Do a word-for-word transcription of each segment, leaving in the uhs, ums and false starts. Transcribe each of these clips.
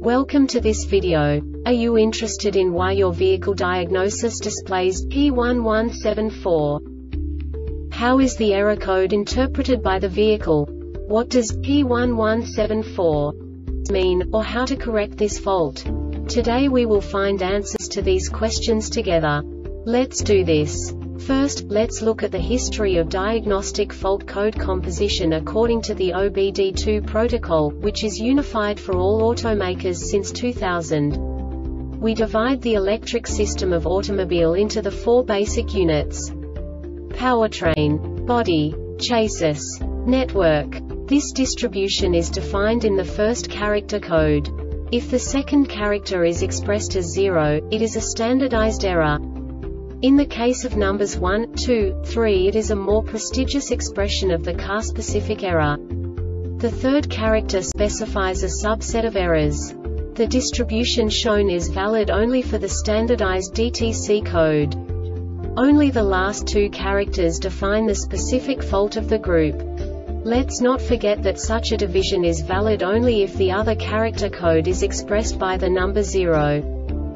Welcome to this video. Are you interested in why your vehicle diagnosis displays P one one seven four? How is the error code interpreted by the vehicle? What does P one one seven four mean, or how to correct this fault? Today we will find answers to these questions together. Let's do this. First, let's look at the history of diagnostic fault code composition according to the O B D two protocol, which is unified for all automakers since two thousand. We divide the electric system of automobile into the four basic units: powertrain, body, chassis, network. This distribution is defined in the first character code. If the second character is expressed as zero, it is a standardized error. In the case of numbers one, two, three, it is a more prestigious expression of the car-specific error. The third character specifies a subset of errors. The distribution shown is valid only for the standardized D T C code. Only the last two characters define the specific fault of the group. Let's not forget that such a division is valid only if the other character code is expressed by the number zero.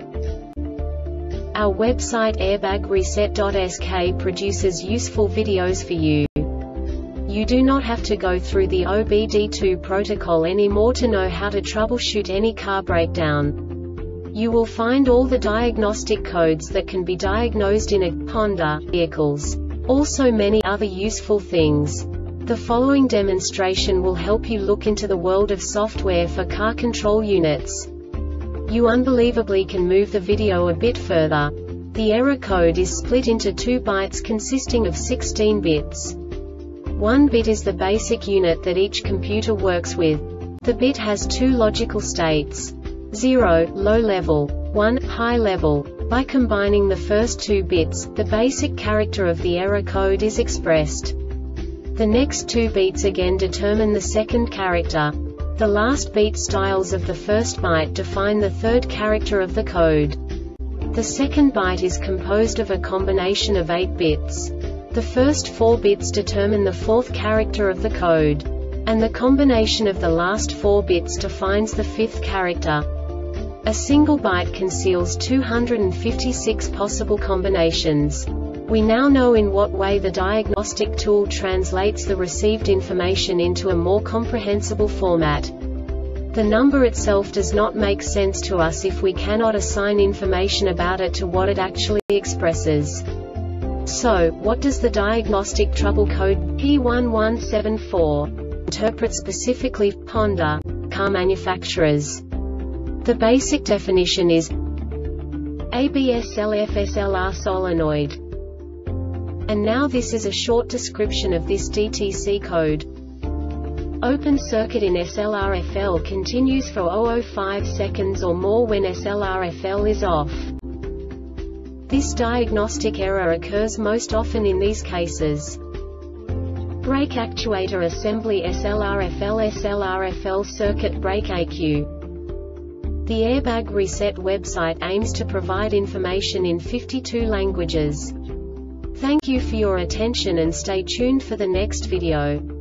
Our website airbag reset dot S K produces useful videos for you. You do not have to go through the O B D two protocol anymore to know how to troubleshoot any car breakdown. You will find all the diagnostic codes that can be diagnosed in a Honda vehicles. Also many other useful things. The following demonstration will help you look into the world of software for car control units. You unbelievably can move the video a bit further. The error code is split into two bytes consisting of sixteen bits. One bit is the basic unit that each computer works with. The bit has two logical states: zero, low level, one, high level. By combining the first two bits, the basic character of the error code is expressed. The next two beats again determine the second character. The last beat styles of the first byte define the third character of the code. The second byte is composed of a combination of eight bits. The first four bits determine the fourth character of the code. And the combination of the last four bits defines the fifth character. A single byte conceals two hundred fifty-six possible combinations. We now know in what way the diagnostic tool translates the received information into a more comprehensible format. The number itself does not make sense to us if we cannot assign information about it to what it actually expresses. So, what does the diagnostic trouble code P one one seven four interpret specifically for Honda car manufacturers? The basic definition is A B S L F S L R solenoid. And now this is a short description of this D T C code. Open circuit in S L R F L continues for zero point zero five seconds or more when S L R F L is off. This diagnostic error occurs most often in these cases: brake actuator assembly S L R F L S L R F L circuit brake A Q. The Airbag Reset website aims to provide information in fifty-two languages. Thank you for your attention and stay tuned for the next video.